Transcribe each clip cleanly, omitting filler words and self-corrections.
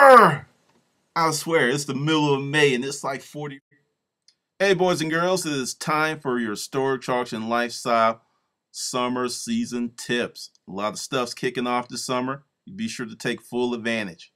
Brr! I swear, it's the middle of May and it's like 40. Hey, boys and girls, it is time for your storage auction lifestyle summer season tips. A lot of stuff's kicking off this summer. You be sure to take full advantage.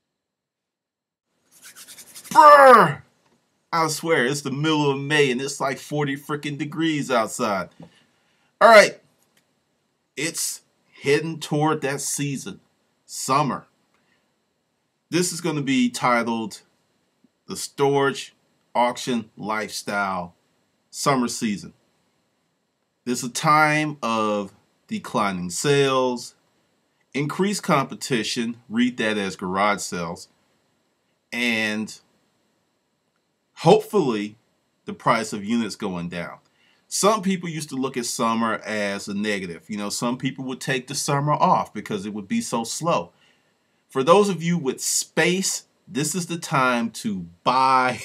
Brr! I swear, it's the middle of May and it's like 40 freaking degrees outside. All right, it's heading toward that season, summer. This is going to be titled the Storage Auction Lifestyle Summer Season. This is a time of declining sales, increased competition, read that as garage sales, and hopefully the price of units going down. Some people used to look at summer as a negative. You know, some people would take the summer off because it would be so slow. For those of you with space, this is the time to buy,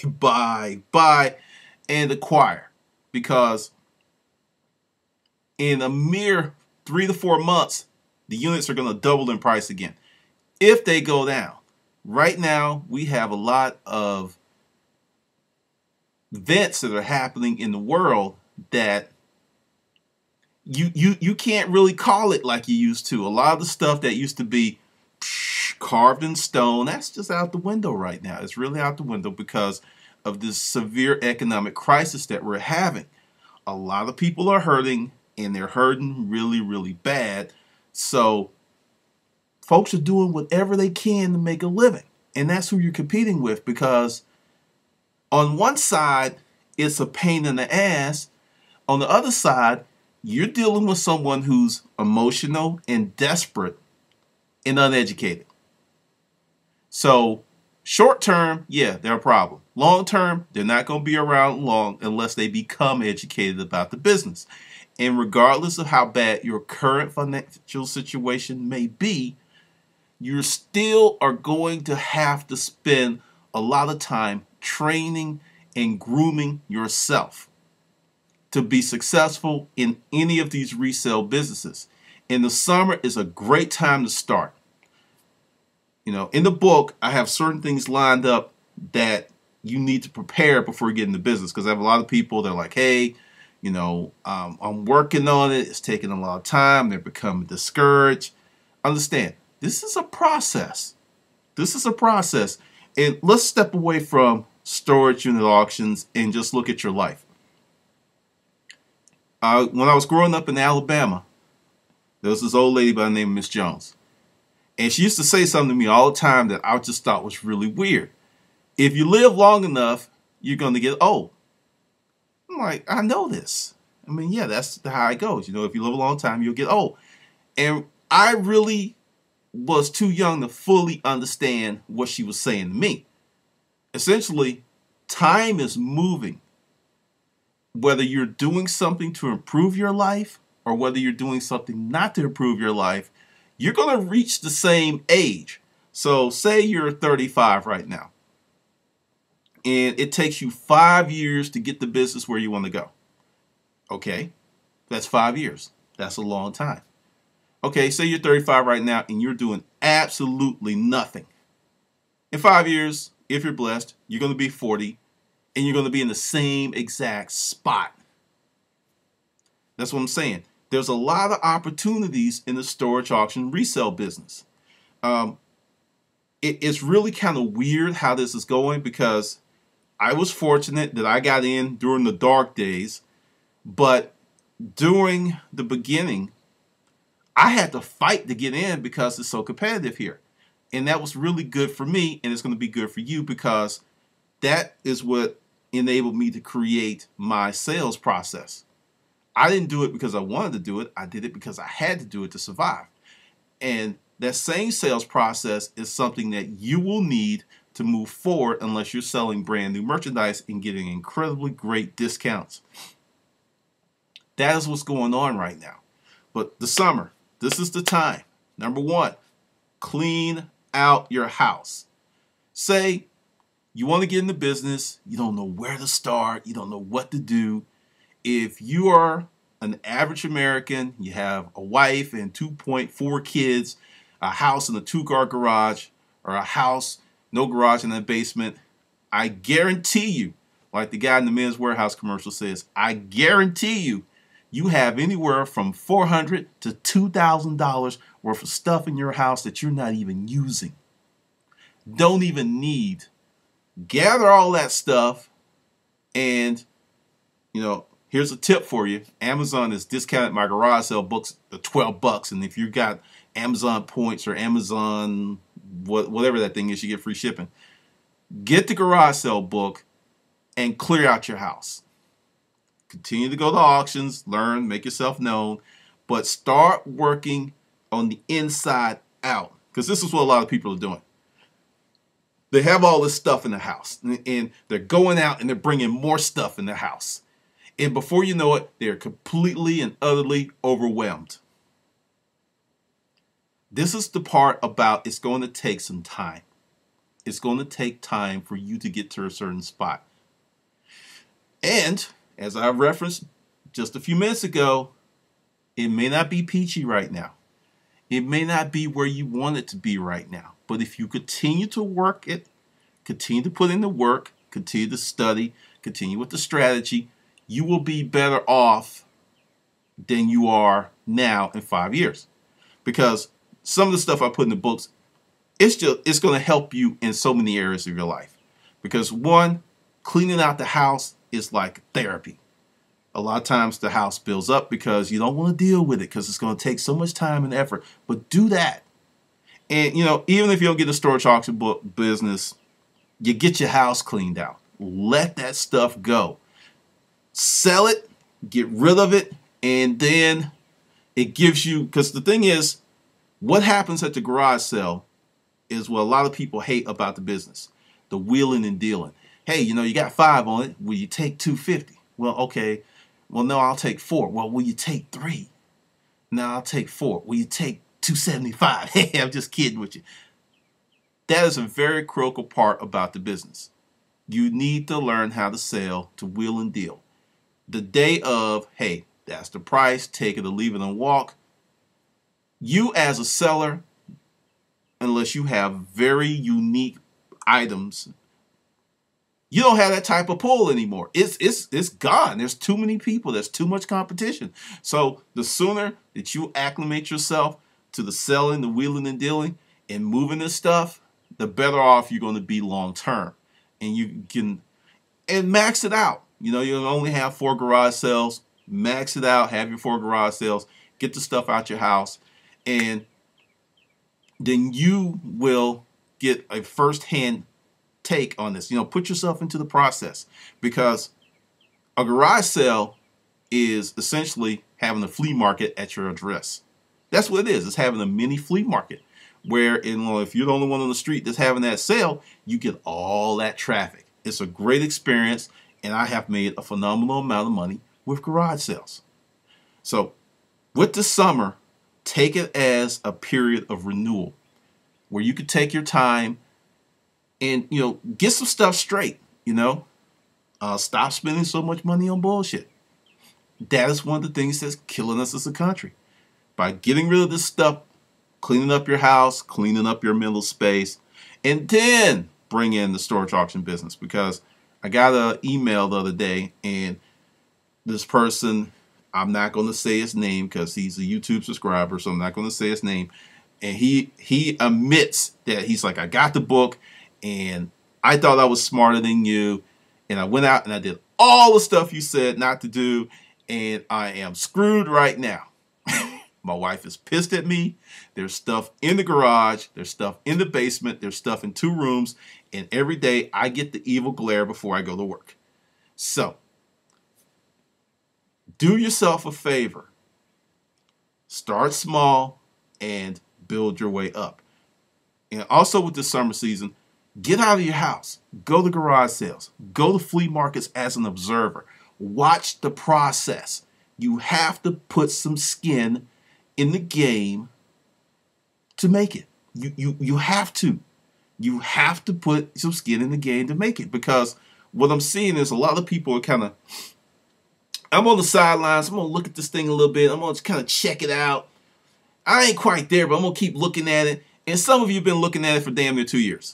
and acquire, because in a mere 3 to 4 months, the units are going to double in price again if they go down. Right now, we have a lot of events that are happening in the world that you can't really call it like you used to. A lot of the stuff that used to be carved in stone, that's just out the window right now. It's really out the window because of this severe economic crisis that we're having. A lot of people are hurting, and they're hurting really, really bad. So folks are doing whatever they can to make a living. And that's who you're competing with, because on one side, it's a pain in the ass. On the other side, you're dealing with someone who's emotional and desperate and uneducated. So short term, yeah, they're a problem. Long term, they're not going to be around long unless they become educated about the business. And regardless of how bad your current financial situation may be, you still are going to have to spend a lot of time training and grooming yourself to be successful in any of these resale businesses. And the summer is a great time to start. You know, in the book, I have certain things lined up that you need to prepare before you get into business, because I have a lot of people that are like, hey, you know, I'm working on it. It's taking a lot of time. They're becoming discouraged. Understand, this is a process. This is a process. And let's step away from storage unit auctions and just look at your life. When I was growing up in Alabama, there was this old lady by the name of Miss Jones. And she used to say something to me all the time that I just thought was really weird. If you live long enough, you're going to get old. I'm like, I know this. I mean, yeah, that's how it goes. You know, if you live a long time, you'll get old. And I really was too young to fully understand what she was saying to me. Essentially, time is moving. Whether you're doing something to improve your life or whether you're doing something not to improve your life, you're going to reach the same age. So say you're 35 right now, and it takes you 5 years to get the business where you want to go. Okay, that's 5 years. That's a long time. Okay, say you're 35 right now and you're doing absolutely nothing. In 5 years, if you're blessed, you're going to be 40 and you're going to be in the same exact spot. That's what I'm saying. There's a lot of opportunities in the storage auction resale business. It's really kind of weird how this is going, because I was fortunate that I got in during the dark days, but during the beginning, I had to fight to get in because it's so competitive here. And that was really good for me, and it's going to be good for you, because that is what enabled me to create my sales process. I didn't do it because I wanted to do it. I did it because I had to do it to survive. And that same sales process is something that you will need to move forward unless you're selling brand new merchandise and getting incredibly great discounts. That is what's going on right now. But the summer, this is the time. Number one, clean out your house. Say you want to get into business, you don't know where to start, you don't know what to do. If you are an average American, you have a wife and 2.4 kids, a house in a 2-car garage, or a house no garage in that basement, I guarantee you, like the guy in the Men's Warehouse commercial says, I guarantee you, you have anywhere from $400 to $2,000 worth of stuff in your house that you're not even using. Don't even need. Gather all that stuff, and here's a tip for you. Amazon has discounted my garage sale books to $12, and if you got Amazon points or Amazon whatever that thing is, you get free shipping. Get the garage sale book and clear out your house. Continue to go to auctions, learn, make yourself known, but start working on the inside out, because this is what a lot of people are doing. They have all this stuff in the house, and they're going out and they're bringing more stuff in the house. And before you know it, they're completely and utterly overwhelmed. This is the part about it's going to take some time. It's going to take time for you to get to a certain spot. And as I referenced just a few minutes ago, it may not be peachy right now. It may not be where you want it to be right now. But if you continue to work it, continue to put in the work, continue to study, continue with the strategy, you will be better off than you are now in 5 years. Because some of the stuff I put in the books, it's going to help you in so many areas of your life. Because one, cleaning out the house is like therapy. A lot of times the house builds up because you don't want to deal with it because it's going to take so much time and effort. But do that. And, even if you don't get a storage auction book business, you get your house cleaned out. Let that stuff go. Sell it, get rid of it, and then it gives you, because the thing is, what happens at the garage sale is what a lot of people hate about the business, the wheeling and dealing. Hey, you got 5 on it. Will you take 250? Well, okay. Well, no, I'll take 4. Well, will you take 3? No, I'll take 4. Will you take 275? Hey, I'm just kidding with you. That is a very critical part about the business. You need to learn how to sell, to wheel and deal. The day of, hey, that's the price, take it or leave it and walk. You as a seller, unless you have very unique items, you don't have that type of pull anymore. It's gone. There's too many people. There's too much competition. So the sooner that you acclimate yourself to the selling, the wheeling and dealing, and moving this stuff, the better off you're going to be long term. And you can max it out. You only have 4 garage sales. Max it out. Have your 4 garage sales. Get the stuff out your house, and then you will get a first-hand take on this. Put yourself into the process, because a garage sale is essentially having a flea market at your address. That's what it is. It's having a mini flea market where, if you're the only one on the street that's having that sale, you get all that traffic. It's a great experience, and I have made a phenomenal amount of money with garage sales. So with the summer, take it as a period of renewal where you could take your time and, get some stuff straight, stop spending so much money on bullshit. That is one of the things that's killing us as a country. By getting rid of this stuff, cleaning up your house, cleaning up your mental space, and then bring in the storage auction business. Because I got an email the other day, and this person, I'm not going to say his name because he's a YouTube subscriber, so I'm not going to say his name. And he admits that he's like, I got the book, and I thought I was smarter than you, and I went out and I did all the stuff you said not to do, and I am screwed right now. My wife is pissed at me. There's stuff in the garage. There's stuff in the basement. There's stuff in 2 rooms. And every day I get the evil glare before I go to work. So do yourself a favor. Start small and build your way up. And also with the summer season, get out of your house. Go to garage sales. Go to flea markets as an observer. Watch the process. You have to put some skin in the game to make it. You have to. You have to put some skin in the game to make it, because what I'm seeing is a lot of people are kind of, I'm on the sidelines. I'm going to look at this thing a little bit. I'm going to kind of check it out. I ain't quite there, but I'm going to keep looking at it. And some of you have been looking at it for damn near 2 years.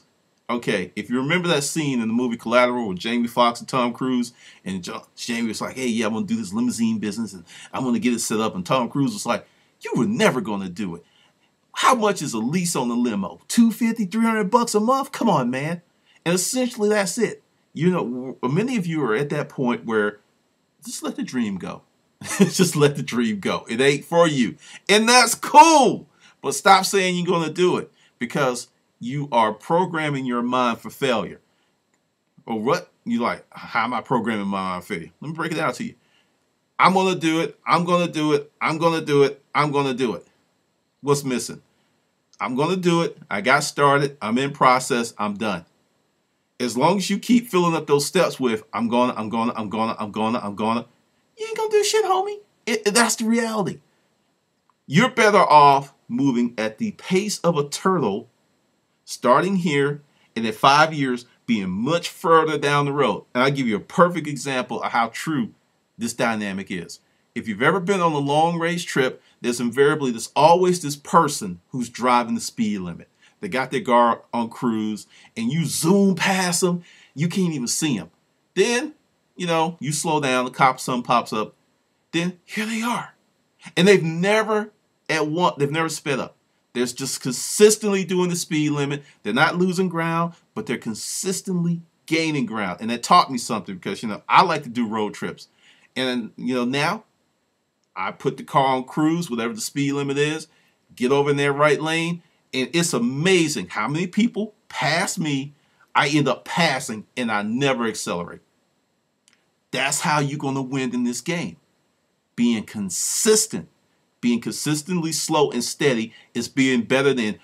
Okay, if you remember that scene in the movie Collateral with Jamie Foxx and Tom Cruise, and Jamie was like, hey, yeah, I'm going to do this limousine business, and I'm going to get it set up, and Tom Cruise was like, you were never going to do it. How much is a lease on the limo? $250, $300 a month? Come on, man. And essentially that's it. You know, many of you are at that point where just let the dream go. Just let the dream go. It ain't for you. And that's cool. But stop saying you're going to do it, because you are programming your mind for failure. Or what? You like, how am I programming my mind for failure? Let me break it down to you. I'm going to do it. I'm going to do it. I'm going to do it. I'm going to do it. What's missing? I'm going to do it. I got started. I'm in process. I'm done. As long as you keep filling up those steps with, I'm gonna, you ain't going to do shit, homie. That's the reality. You're better off moving at the pace of a turtle, starting here, and in 5 years, being much further down the road. And I'll give you a perfect example of how true this dynamic is. If you've ever been on a long range trip, there's always this person who's driving the speed limit. They got their car on cruise, and you zoom past them, you can't even see them. Then, you know, you slow down, the cop sun pops up, then here they are. And they've never sped up. They're just consistently doing the speed limit. They're not losing ground, but they're consistently gaining ground. And that taught me something, because, you know, I like to do road trips. And, you know, now I put the car on cruise, whatever the speed limit is, get over in their right lane. And it's amazing how many people pass me, I end up passing, and I never accelerate. That's how you're going to win in this game. Being consistent, being consistently slow and steady is being better than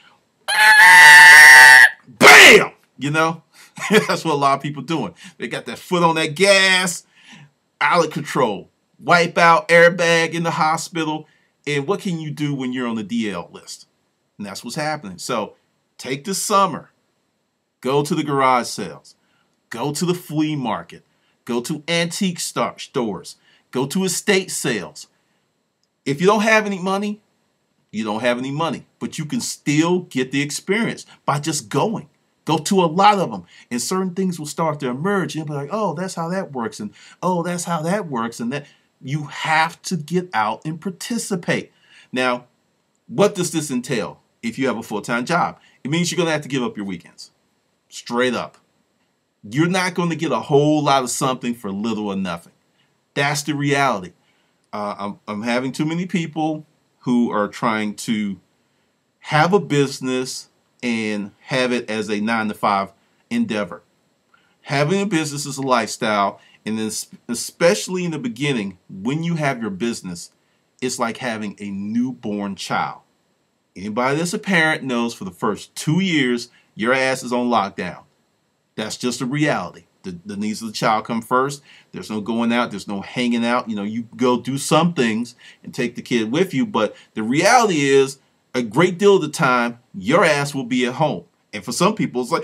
BAM! You know, that's what a lot of people doing. They got that foot on that gas, out of control, wipe out, airbag in the hospital. And what can you do when you're on the DL list? And that's what's happening. So take the summer, go to the garage sales, go to the flea market, go to antique stores, go to estate sales. If you don't have any money, you don't have any money, but you can still get the experience by just going. Go to a lot of them, and certain things will start to emerge. You'll be like, oh, that's how that works, and oh, that's how that works, and that. You have to get out and participate. Now, what does this entail? If you have a full-time job, it means you're going to have to give up your weekends. Straight up. You're not going to get a whole lot of something for little or nothing. That's the reality. I'm having too many people who are trying to have a business and have it as a 9-to-5 endeavor. Having a business is a lifestyle, and then especially in the beginning, when you have your business, it's like having a newborn child. Anybody that's a parent knows for the first 2 years, your ass is on lockdown. That's just a reality. The needs of the child come first. There's no going out. There's no hanging out. You know, you go do some things and take the kid with you. But the reality is, a great deal of the time, your ass will be at home. And for some people, it's like,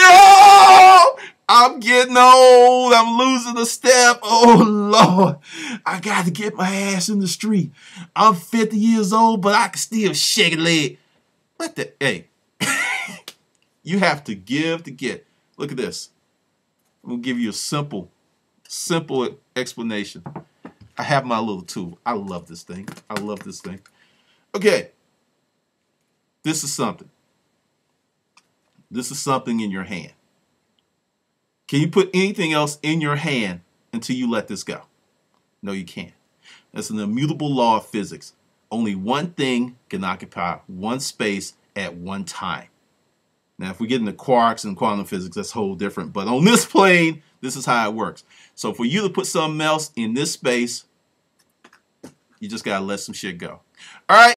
no, I'm getting old. I'm losing a step. Oh, Lord, I got to get my ass in the street. I'm 50 years old, but I can still shake a leg. Hey, you have to give to get. Look at this. I'm going to give you a simple explanation. I have my little tool. I love this thing. Okay. This is something. This is something in your hand. Can you put anything else in your hand until you let this go? No, you can't. That's an immutable law of physics. Only one thing can occupy one space at one time. Now, if we get into quarks and quantum physics, that's whole different. But on this plane, this is how it works. So for you to put something else in this space, you just got to let some shit go. All right.